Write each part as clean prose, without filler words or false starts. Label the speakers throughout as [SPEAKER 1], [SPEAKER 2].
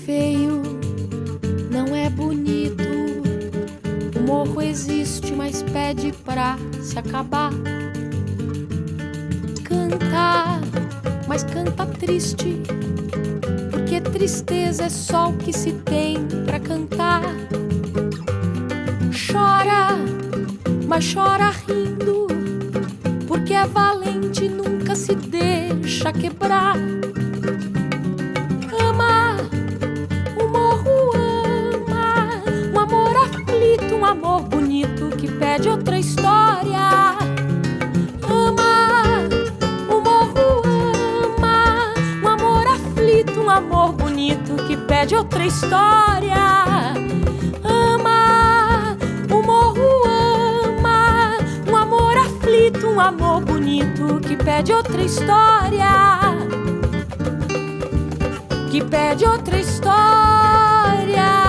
[SPEAKER 1] feio, não é bonito. O morro existe, mas pede pra se acabar. Canta, mas canta triste, porque tristeza é só o que se tem pra cantar. Chora, mas chora rindo, porque é valente e nunca se deixa quebrar. Ama, o morro ama, um amor aflito, um amor bonito que pede outra história. Ama, o morro ama, um amor aflito, um amor bonito que pede outra história. Ama, o morro ama, um amor aflito, um amor bonito que pede outra história. Que pede outra história.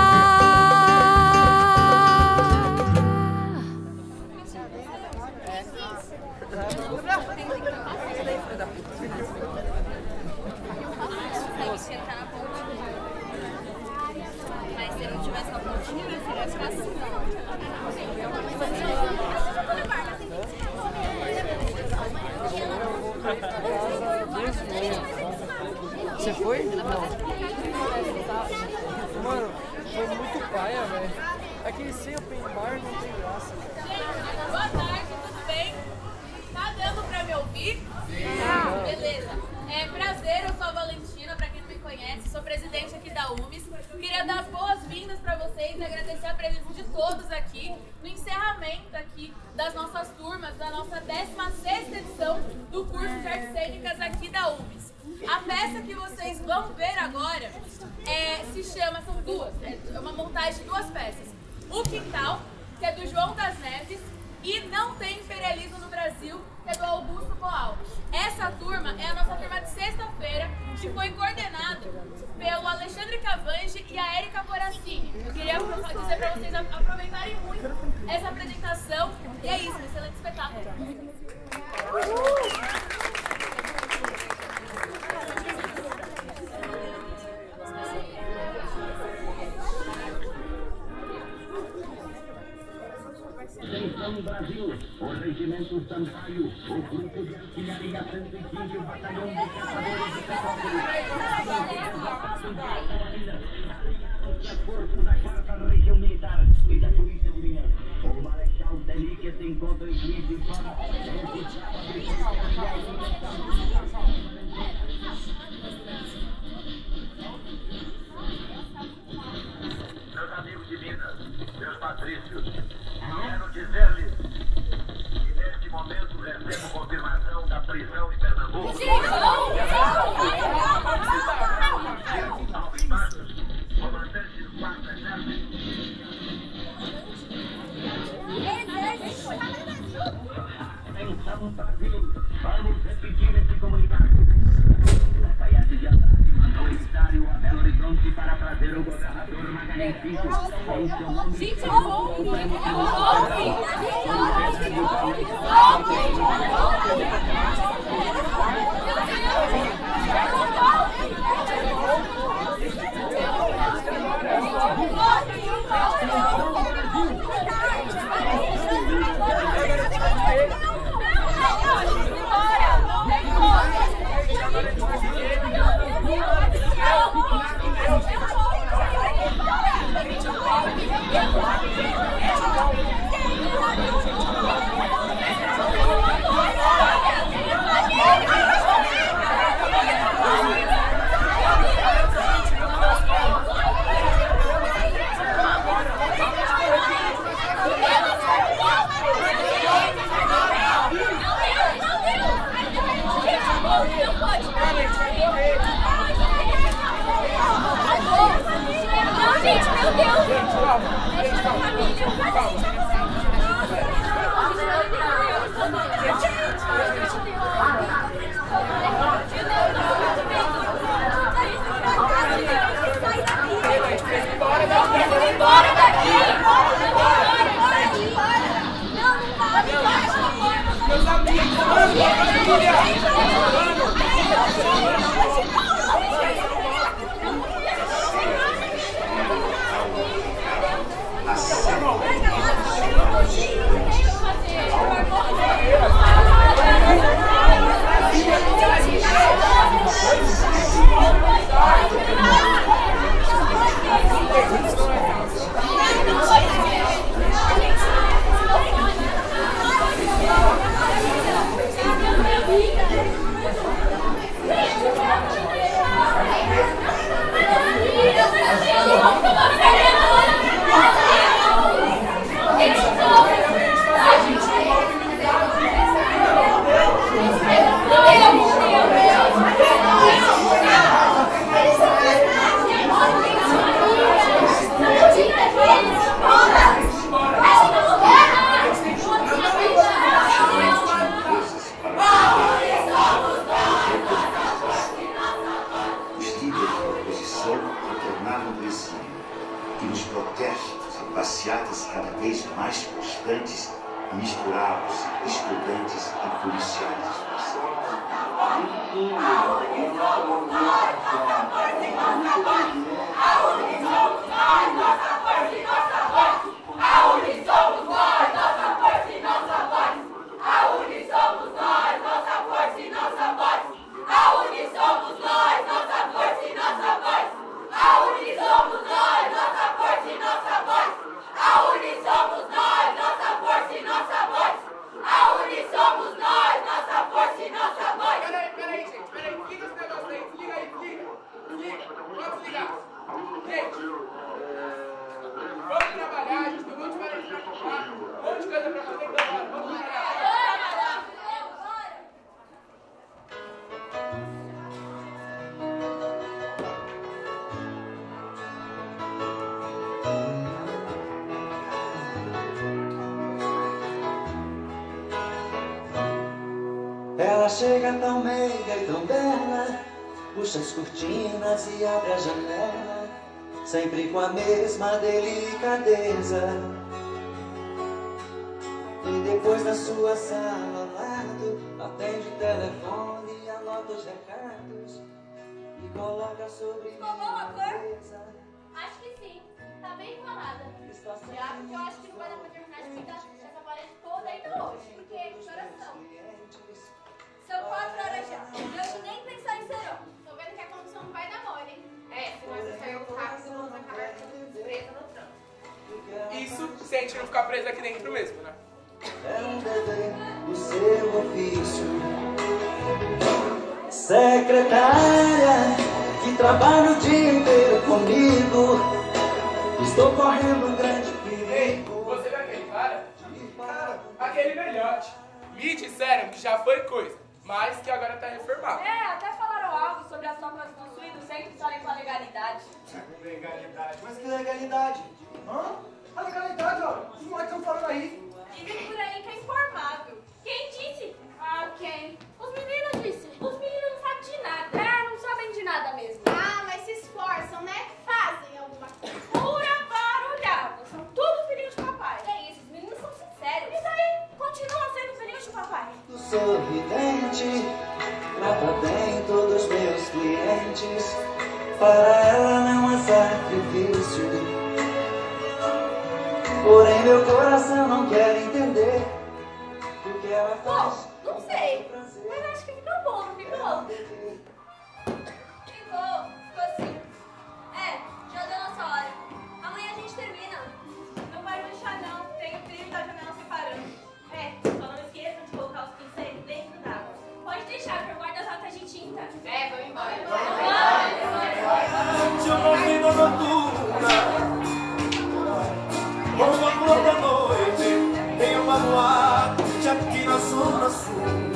[SPEAKER 2] Mas se não tivesse uma pontinha, seria fácil.
[SPEAKER 3] Você foi? Não. Mano, foi muito paia, velho. Aquele sem open bar não tem graça.
[SPEAKER 2] Boa tarde, tudo bem? Tá dando pra me ouvir? Sim. Beleza. É prazer, eu sou a Valentina, pra quem não me conhece, sou presidente aqui da UMES. Queria dar as boas-vindas pra vocês e agradecer a presença de todos aqui no encerramento aqui das nossas turmas, da nossa 16ª edição do curso de Artes Cênicas aqui da UMES. A peça que vocês vão ver agora se chama, são duas, é uma montagem de duas peças. O Quintal, que é do João das Neves, e Não Tem Imperialismo no Brasil, que é do Augusto Boal. Essa turma é a nossa turma de sexta-feira, que foi coordenada pelo Alexandre Cavange e a Érica Poracini. Eu queria dizer para vocês aproveitarem muito essa apresentação. E é isso, um excelente espetáculo.
[SPEAKER 4] No Brasil, o Regimento Sampaio, o Grupo de Artilharia 115, o Batalhão de Caçadores de a Força da 4ª Região Militar e da Polícia de Minas. O Marechal Deli que se encontra em crise para meus amigos de Minas, meus patrícios, quero dizer-lhes que neste momento recebo confirmação da prisão em Pernambuco. Alves Bastos, comandante do 4º Exército. Atenção, Brasil, vamos repetir esse comunicado. Lafayette de Andrade mandou emissário a Belo Horizonte para trazer o governador Magalhães Pinto em seu nome.
[SPEAKER 5] céu retornar no Brasil, que nos protege em passeatas cada vez mais constantes, misturados, estudantes e policiais do céu.
[SPEAKER 6] Ela chega tão meiga e tão bela, puxa as cortinas e abre a janela, sempre com a mesma delicadeza. E depois na sua sala ao lado, atende o telefone, anota os recados e coloca sobre
[SPEAKER 2] a
[SPEAKER 6] mesa.
[SPEAKER 2] Acho que sim, tá bem enrolada. Já porque eu acho que não vai dar pra terminar de pintar essa parede toda ainda hoje. Porque que horas são? São 4 horas já. Eu nem pensar em serão. Tô vendo que a condição não vai dar mole, hein? É, se você sair rápido, vamos acabar presa no trampo.
[SPEAKER 7] Isso se a gente não ficar preso aqui dentro mesmo, né?
[SPEAKER 6] É um dever do seu ofício. Secretária, que trabalha o dia inteiro comigo, estou correndo um grande perigo.
[SPEAKER 7] Ei, você vê aquele cara? Aquele velhote. Me disseram que já foi coisa, mas que agora tá reformado.
[SPEAKER 2] É, até falaram algo sobre as normas construídas sempre estarem com a legalidade.
[SPEAKER 3] Legalidade? Mas que legalidade? Hã? A legalidade, ó. Os moleques estão falando aí.
[SPEAKER 2] Dizem por aí que é informado. Quem disse? Ah, quem? Os meninos disse. Os meninos não sabem de nada. É, não sabem de nada mesmo. Ah, mas se esforçam, né? Fazem alguma coisa. Pura barulhada. São tudo filhinhos de papai. É isso, os meninos são sinceros. E daí? Continuam sendo filhinhos de papai.
[SPEAKER 6] Sorridente, trata bem todos meus clientes. Para ela não há sacrifício. Porém meu coração não quer entender o que ela faz.
[SPEAKER 2] Bom, não sei, mas acho que ficou bom, não ficou? Ficou assim. É, já deu nossa hora. Amanhã a gente termina. Não vai manchar não, tem o trilho da janela separando. É, só não esqueçam de colocar os pincéis dentro d'água. Pode deixar, que eu guardo as latas de tinta. É, vamos embora.
[SPEAKER 8] Uma flor da noite tem uma boate aqui na zona sul.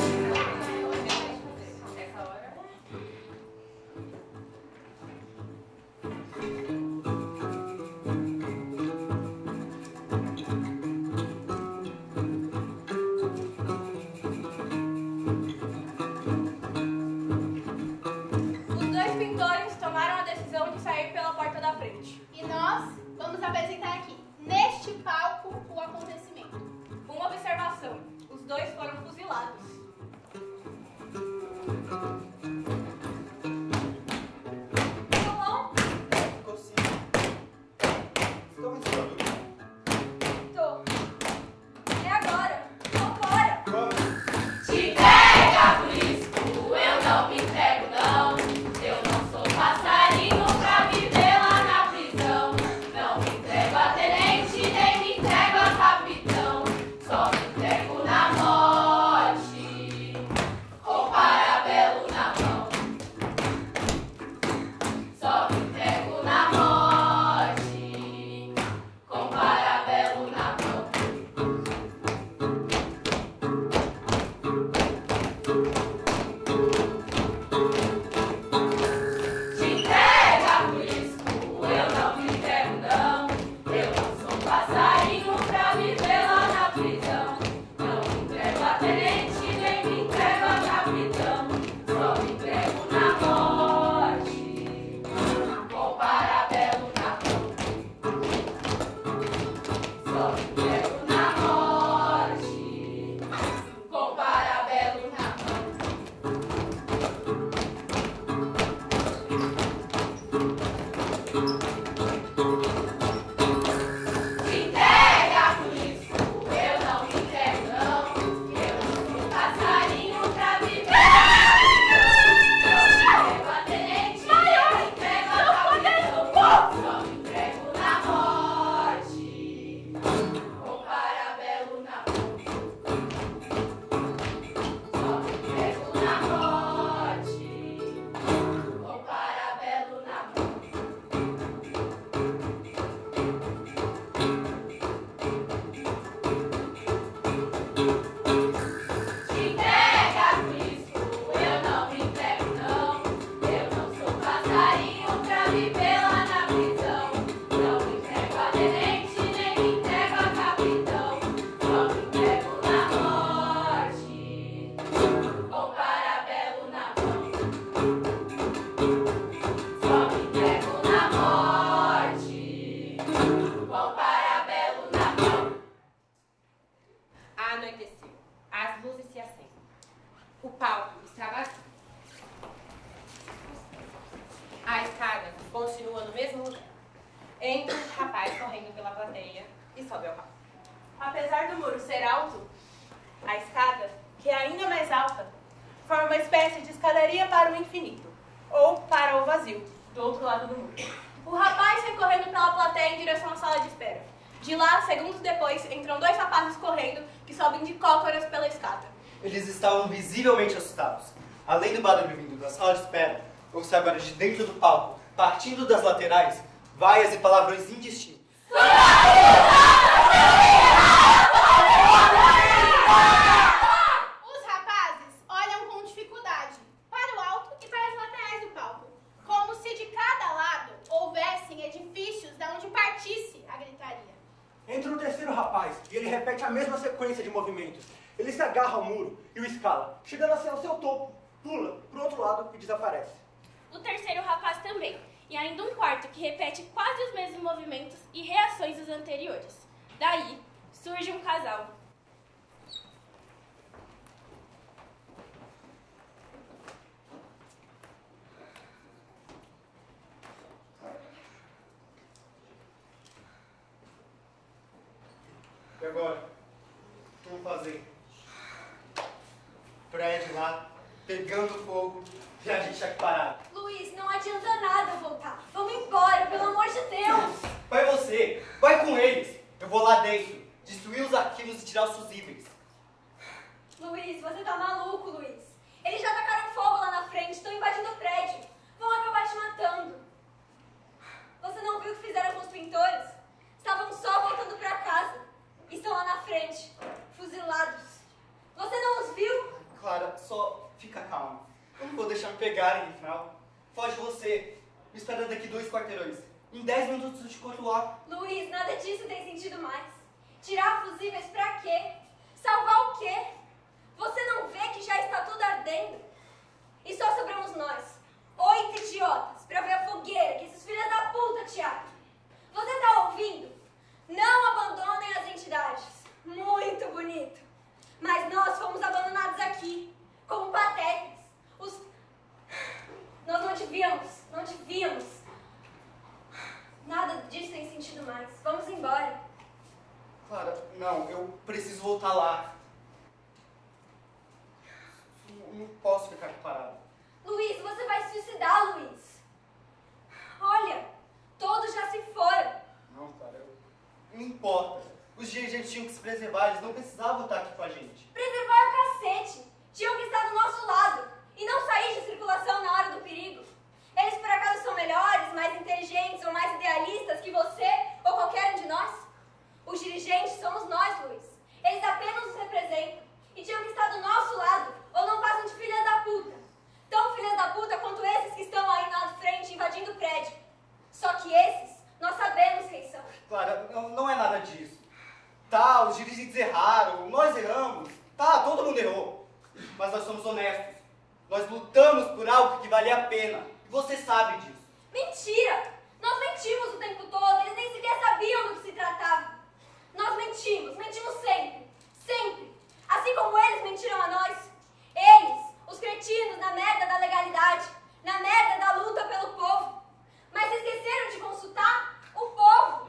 [SPEAKER 2] Os dois pintores tomaram a decisão de sair pela porta da frente.
[SPEAKER 9] E nós vamos apresentar aqui, neste palco, o acontecimento.
[SPEAKER 2] Uma observação: os dois foram fuzilados.
[SPEAKER 10] Só me entrego na morte, com parabelo na
[SPEAKER 2] me vê lá na prisão. Não me entrego a tenente, nem me entrego a capitão. Só me entrego na morte, com parabelo na mão. Só me entrego na morte, com parabelo na mão.
[SPEAKER 10] Anoiteceu. As luzes se acendem. O palco está vazio. A escada continua no mesmo lugar. Entra um rapaz correndo pela plateia e sobe ao palco.
[SPEAKER 2] Apesar do muro ser alto, a escada, que é ainda mais alta, forma uma espécie de escadaria para o infinito, ou para o vazio, do outro lado do muro. O rapaz sai correndo pela plateia em direção à sala de espera. De lá, segundos depois, entram dois rapazes correndo que sobem de cócoras pela escada.
[SPEAKER 3] Eles estavam visivelmente assustados. Além do barulho vindo da sala de espera, ouve-se agora de dentro do palco, partindo das laterais, vaias e palavrões indistintos.
[SPEAKER 9] Os rapazes olham com dificuldade para o alto e para as laterais do palco, como se de cada lado houvessem edifícios da onde partisse a gritaria.
[SPEAKER 3] Entra um terceiro rapaz e ele repete a mesma sequência de movimentos. Ele se agarra ao muro e o escala, chegando assim ao seu topo, pula pro outro lado e desaparece.
[SPEAKER 1] O terceiro rapaz também, e ainda um quarto que repete quase os mesmos movimentos e reações dos anteriores. Daí, surge um casal.
[SPEAKER 3] E agora? O que vamos fazer? Prédio lá, pegando fogo, e a gente aqui parado.
[SPEAKER 1] Luiz, não adianta nada voltar. Vamos embora, pelo amor de Deus!
[SPEAKER 3] Vai você, vai com eles. Eu vou lá dentro, destruir os arquivos e tirar os fusíveis.
[SPEAKER 1] Luiz, você tá maluco, Luiz. Eles já tacaram fogo lá na frente, estão invadindo o prédio. Vão acabar te matando. Você não viu o que fizeram com os pintores? Estavam só voltando pra casa. Estão lá na frente, fuzilados. Você não os viu?
[SPEAKER 3] Clara, só fica calma. Eu não vou deixar me pegarem no final. Foge você. Me espera daqui 2 quarteirões. Em 10 minutos eu te encontro lá.
[SPEAKER 1] Luiz, nada disso tem sentido mais. Tirar fusíveis pra quê? Salvar o quê? Você não vê que já está tudo ardendo? E só sobramos nós, 8 idiotas, pra ver a fogueira que esses filhos da puta te abrem. Você tá ouvindo? Não abandonem as entidades. Muito bonito. Mas nós fomos abandonados aqui, como patéticos. Nós não devíamos. Nada disso tem sentido mais. Vamos embora.
[SPEAKER 3] Clara, não, eu preciso voltar lá. Não posso ficar aqui parado.
[SPEAKER 1] Luiz, você vai se suicidar, Luiz. Olha, todos já se foram.
[SPEAKER 3] Não, Clara, não importa. Os dirigentes tinham que se preservar, eles não precisavam estar aqui com a gente.
[SPEAKER 1] Preservar é o cacete. Tinham que estar do nosso lado e não sair de circulação na hora do perigo. Eles por acaso são melhores, mais inteligentes ou mais idealistas que você ou qualquer um de nós? Os dirigentes somos nós, Luiz. Eles apenas nos representam e tinham que estar do nosso lado ou não passam de filhas da puta. Tão filhas da puta quanto esses que estão aí na frente invadindo o prédio. Só que esses, nós sabemos quem são.
[SPEAKER 3] Clara, não é nada disso. Tá, os dirigentes erraram, nós erramos. Tá, todo mundo errou. Mas nós somos honestos. Nós lutamos por algo que valia a pena. E você sabe disso.
[SPEAKER 1] Mentira! Nós mentimos o tempo todo, eles nem sequer sabiam do que se tratava. Nós mentimos sempre. Sempre. Assim como eles mentiram a nós. Eles, os cretinos, na merda da legalidade, na merda da luta pelo povo. Mas esqueceram de consultar o povo.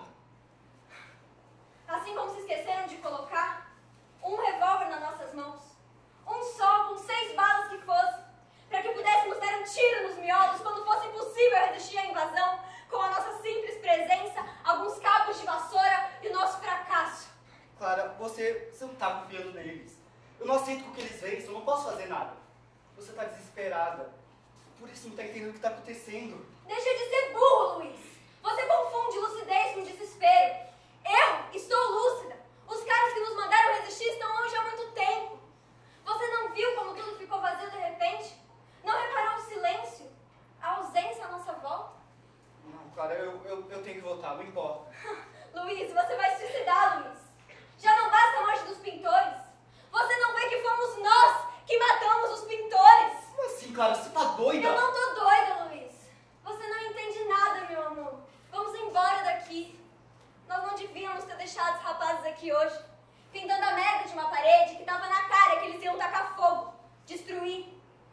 [SPEAKER 1] Assim como se esqueceram de colocar um revólver nas nossas mãos. Um só, com 6 balas que fosse. Para que pudéssemos dar um tiro nos miolos quando fosse impossível resistir à invasão, com a nossa simples presença, alguns cabos de vassoura e o nosso fracasso.
[SPEAKER 3] Clara, você não tá confiando neles. Eu não aceito com o que eles veem, eu não posso fazer nada. Você tá desesperada. Por isso não tá entendendo o que tá acontecendo.
[SPEAKER 1] Deixa de ser burro, Luiz. Você confunde lucidez com desespero. Eu estou lúcida. Os caras que nos mandaram resistir estão longe há muito tempo. Você não viu como tudo ficou vazio de repente? Não reparou o silêncio? A ausência à nossa volta?
[SPEAKER 3] Clara, eu tenho que votar, não importa.
[SPEAKER 11] Luiz, você vai se suicidar, Luiz. Já não basta a morte dos pintores. Você não vê que fomos nós que matamos os pintores?
[SPEAKER 3] Como assim, Clara? Você tá doida?
[SPEAKER 11] Eu não tô doida, Luiz. Você não entende nada, meu amor. Vamos embora daqui. Nós não devíamos ter deixado os rapazes aqui hoje, pintando a merda de uma parede que tava na cara que eles iam tacar fogo, destruir.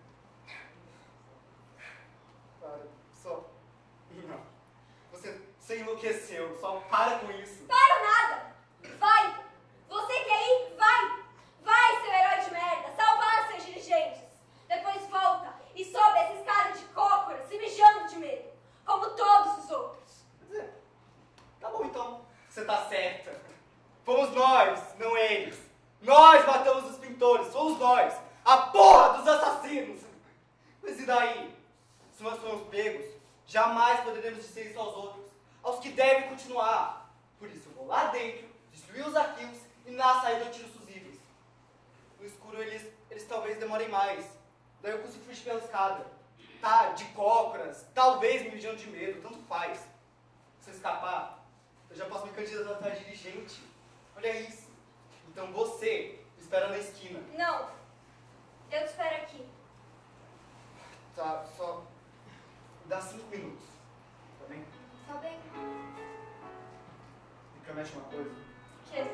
[SPEAKER 3] Clara, só... Não. Você enlouqueceu. Só para com isso.
[SPEAKER 11] Para nada! Vai! Você quer ir? Vai! Vai, seu herói de merda! Salvar seus dirigentes! Depois volta e sobe essa escada de cócora, se mijando de medo, como todos os outros.
[SPEAKER 3] Quer dizer, tá bom então. Você tá certa. Fomos nós, não eles. Nós matamos os pintores, fomos nós. A porra dos assassinos. Mas e daí? Se nós formos pegos, jamais poderemos dizer isso aos outros, aos que devem continuar. Por isso eu vou lá dentro, destruir os arquivos e na saída eu tiro os fusíveis. No escuro eles talvez demorem mais. Daí eu consigo fugir pela escada. Tá, de cócoras, talvez me mijando de medo, tanto faz. Se eu escapar, eu já posso me candidatar a dirigente. Olha isso. Então você me espera na esquina.
[SPEAKER 11] Não. Eu te espero aqui.
[SPEAKER 3] Tá, só dá 5 minutos. Tá bem?
[SPEAKER 11] Tá bem?
[SPEAKER 3] Me promete uma coisa.
[SPEAKER 11] Que?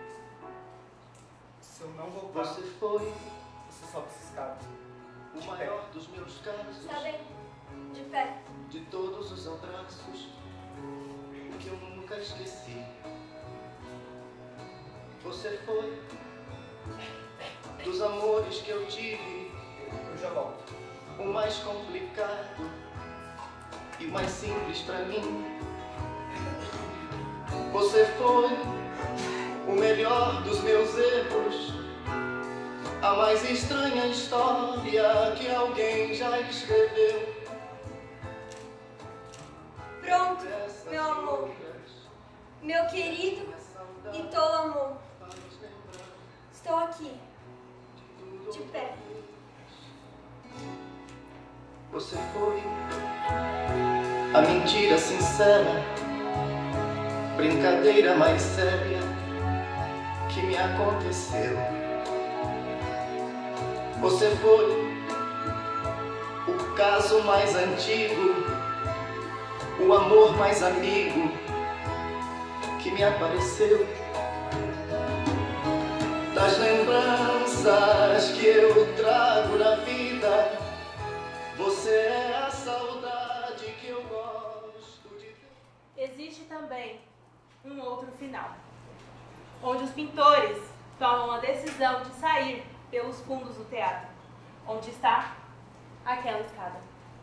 [SPEAKER 3] Se eu não voltar,
[SPEAKER 6] Você foi
[SPEAKER 3] você sobe essa escada.
[SPEAKER 6] o maior dos meus casos.
[SPEAKER 11] Tá bem? De pé.
[SPEAKER 6] De todos os abraços que eu nunca esqueci. Você foi dos amores que eu tive.
[SPEAKER 3] Eu já volto.
[SPEAKER 6] O mais complicado e mais simples pra mim. Você foi o melhor dos meus erros, a mais estranha história que alguém já escreveu.
[SPEAKER 11] Pronto, meu amor, meu querido e tolo amor. Estou aqui, de pé.
[SPEAKER 6] Você foi a mentira sincera, brincadeira mais séria que me aconteceu. Você foi o caso mais antigo, o amor mais amigo que me apareceu. Das lembranças que eu trago na vida, você é a saudade que eu gosto de ter.
[SPEAKER 2] Existe também um outro final, onde os pintores tomam a decisão de sair pelos fundos do teatro, onde está aquela escada.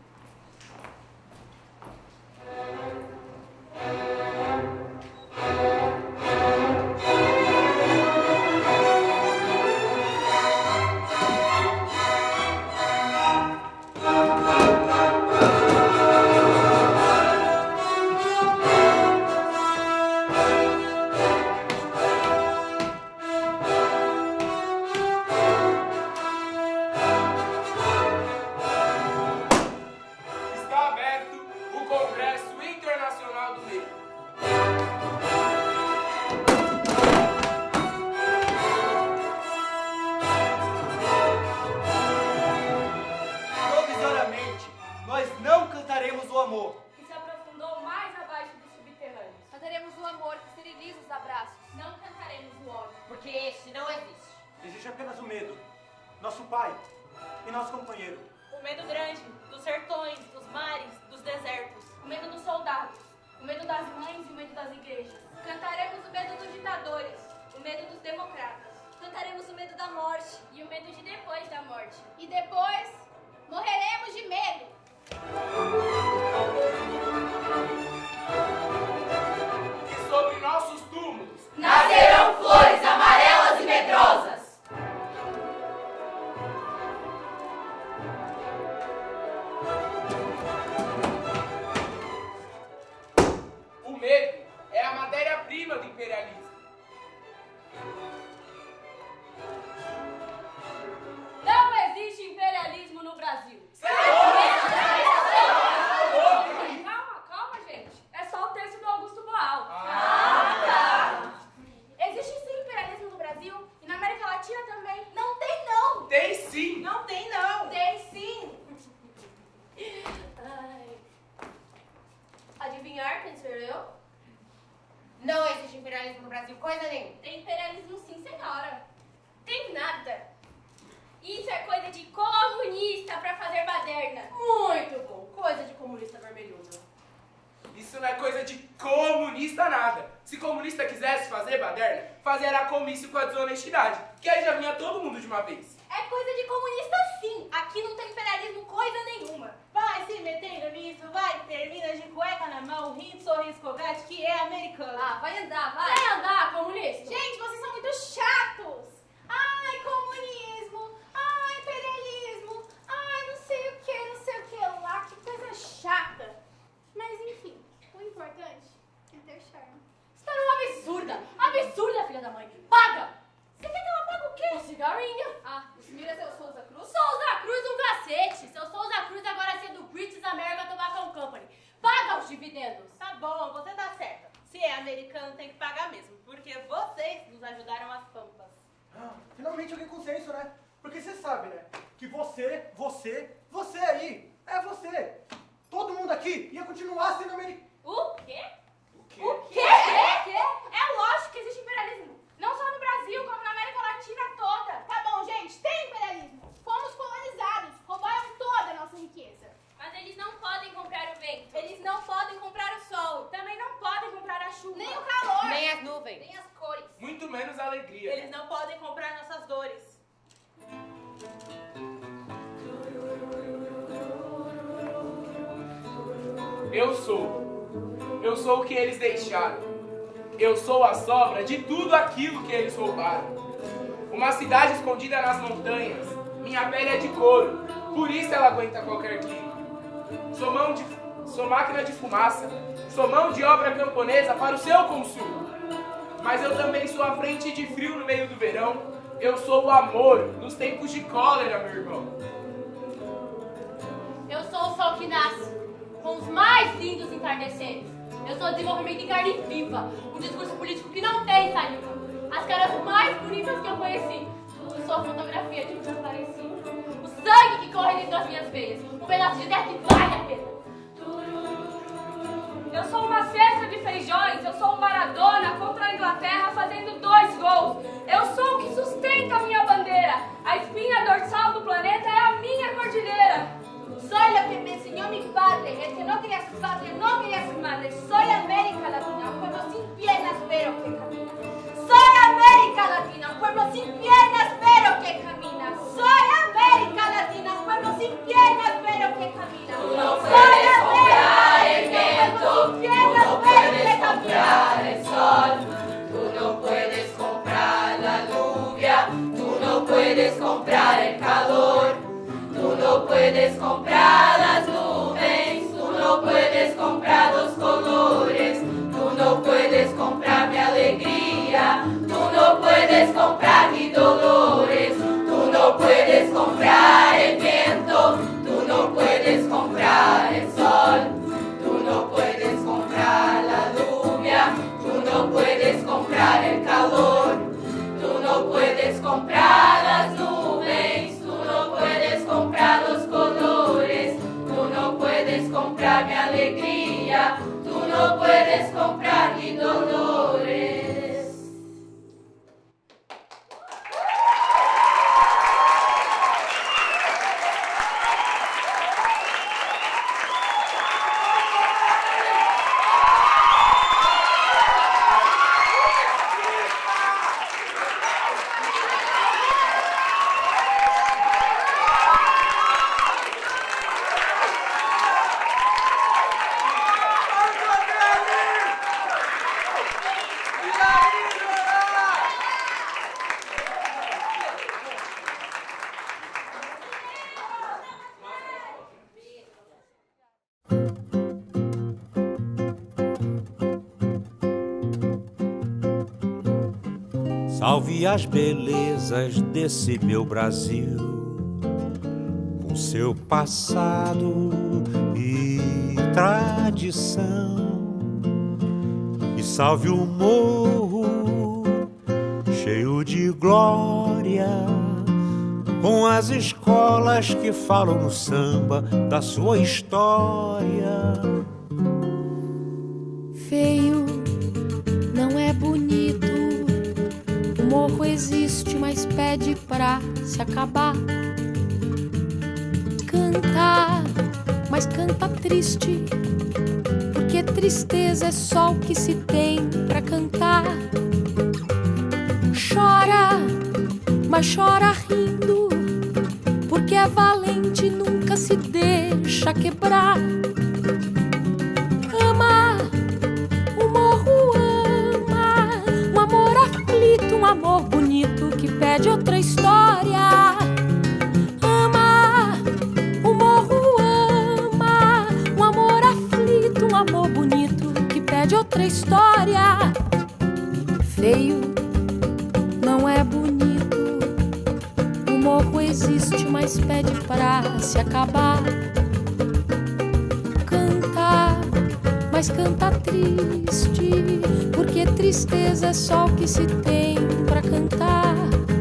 [SPEAKER 7] Está aberto o Congresso Internacional do Negro.
[SPEAKER 3] Provisoriamente, nós não cantaremos o amor.
[SPEAKER 2] Que se aprofundou mais abaixo do subterrâneo.
[SPEAKER 12] Cantaremos o amor que esteriliza os abraços.
[SPEAKER 2] Não cantaremos o ódio.
[SPEAKER 10] Porque este não existe.
[SPEAKER 13] Existe apenas o medo. Nosso pai e nosso companheiro.
[SPEAKER 2] O medo grande dos sertões, dos mares, dos desertos. O medo dos soldados. O medo das mães e o medo das igrejas.
[SPEAKER 12] Cantaremos o medo dos ditadores. O medo dos democratas.
[SPEAKER 11] Cantaremos o medo da morte.
[SPEAKER 12] E o medo de depois da morte. E depois, morreremos de medo.
[SPEAKER 7] E sobre nossos túmulos
[SPEAKER 2] Nascerão flores amarelas e medrosas.
[SPEAKER 7] o medo é a matéria-prima do imperialismo.
[SPEAKER 2] Não existe imperialismo no Brasil.
[SPEAKER 7] Calma,
[SPEAKER 2] Calma, calma, gente.
[SPEAKER 10] adivinhar quem sou eu? Não existe imperialismo no Brasil, coisa nenhuma.
[SPEAKER 12] Tem imperialismo sim, senhora. Tem nada. Isso é coisa de comunista pra fazer baderna.
[SPEAKER 10] Muito bom, coisa de comunista vermelhudo.
[SPEAKER 7] Isso não é coisa de comunista nada. Se comunista quisesse fazer baderna, fazia comício com a desonestidade, que aí já vinha todo mundo de uma vez.
[SPEAKER 12] É coisa de comunista sim. Aqui não tem imperialismo coisa nenhuma.
[SPEAKER 14] Vai se metendo nisso, vai, termina de cueca na mão, rindo, sorriso, colgate, que é americano.
[SPEAKER 10] Ah, vai andar, vai.
[SPEAKER 12] Vai andar, comunista.
[SPEAKER 9] Gente, vocês são muito chatos. Ai, comunismo. Ai, imperialismo. Ai, não sei o que lá. Que coisa chata. Mas enfim, o importante é ter charme.
[SPEAKER 12] Você tá numa absurda. Absurda, filha da mãe. Paga. Você quer que ela pague o quê? Um cigarrinho.
[SPEAKER 10] Ah, isso mira seu Souza Cruz?
[SPEAKER 12] Souza Cruz um cacete. Seu Souza Cruz agora é do British American Tobacco Company. Paga os dividendos.
[SPEAKER 14] Tá bom, você tá certa. Se é americano, tem que pagar mesmo, porque vocês nos ajudaram as pampas.
[SPEAKER 13] Ah, finalmente alguém com senso, né? Porque você sabe, né? Que você aí, é você. Todo mundo aqui ia continuar sendo americano.
[SPEAKER 12] O quê?
[SPEAKER 13] O quê?
[SPEAKER 12] O quê? É lógico que existe imperialismo. Não só no Brasil, como na América Latina toda.
[SPEAKER 9] Tá bom, gente, tem imperialismo. Fomos colonizados, roubaram toda a nossa riqueza.
[SPEAKER 12] Mas eles não podem comprar o vento. Eles não podem comprar o sol. Também não podem comprar a chuva.
[SPEAKER 9] Nem o calor.
[SPEAKER 10] Nem as nuvens.
[SPEAKER 12] Nem as cores.
[SPEAKER 7] Muito menos a alegria.
[SPEAKER 14] Eles não podem comprar nossas dores.
[SPEAKER 7] Eu sou o que eles deixaram. Eu sou a sobra de tudo aquilo que eles roubaram. Uma cidade escondida nas montanhas. Minha pele é de couro, por isso ela aguenta qualquer clima. Sou máquina de fumaça, sou mão de obra camponesa para o seu consumo. Mas eu também sou a frente de frio no meio do verão. Eu sou o amor nos tempos de cólera, meu irmão.
[SPEAKER 12] Eu sou o sol que nasce com os mais lindos entardeceres. Eu sou o desenvolvimento em carne viva, um discurso político que não tem saliva. As caras mais bonitas que eu conheci. Eu sou a fotografia de um desaparecido. O sangue que corre dentro das minhas veias. Um pedaço de terra que vale a pena.
[SPEAKER 15] Eu sou uma cesta de feijões, eu sou o Maradona contra a Inglaterra fazendo 2 gols. Eu sou o que sustenta a minha bandeira. A espinha dorsal do planeta é a minha cordilheira.
[SPEAKER 12] Soy lo que me enseñó mi padre, el que no quería su padre, no quería su madre. Soy América Latina, un pueblo sin piernas pero que camina. Soy América Latina, un pueblo sin piernas pero que camina. Soy América Latina, un pueblo sin piernas pero que camina.
[SPEAKER 1] Tú no puedes comprar el viento, tú no puedes comprar el sol, tú no puedes comprar la lluvia, tú no puedes comprar el calor. Tú no puedes comprar las nubes, tú no puedes comprar los colores, tú no puedes comprar mi alegría, tú no puedes comprar mis dolores, tú no puedes comprar el viento, tú no puedes comprar el sol, tú no puedes comprar la lluvia, tú no puedes comprar el calor, tú no puedes comprar las nubes, tú no puedes comprar los colores, tú no puedes comprar mi alegría, tú no puedes comprar mis dolores.
[SPEAKER 16] Salve as belezas desse meu Brasil, com seu passado e tradição. E salve o morro cheio de glória, com as escolas que falam no samba da sua história.
[SPEAKER 1] pede pra se acabar. Canta, mas canta triste, porque tristeza é só o que se tem pra cantar. Chora, mas chora rindo, porque é valente e nunca se deixa quebrar. Ama, o morro ama, um amor aflito, um amor bonito que pede outra história. Ama, o morro ama, um amor aflito, um amor bonito que pede outra história. Feio não é bonito, o morro existe, mas pede pra se acabar. Canta, mas canta triste, porque tristeza é só o que se tem pra cantar.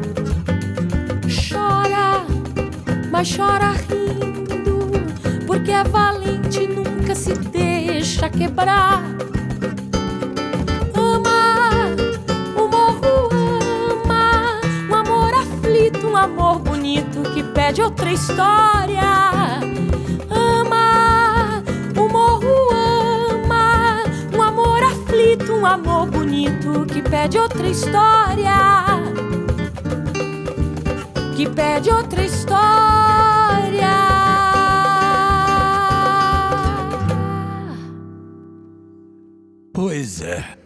[SPEAKER 1] Chora, mas chora rindo, porque é valente e nunca se deixa quebrar. Um amor bonito que pede outra história. Ama, o morro ama, um amor aflito, um amor bonito que pede outra história. Que pede outra história.
[SPEAKER 17] Pois é.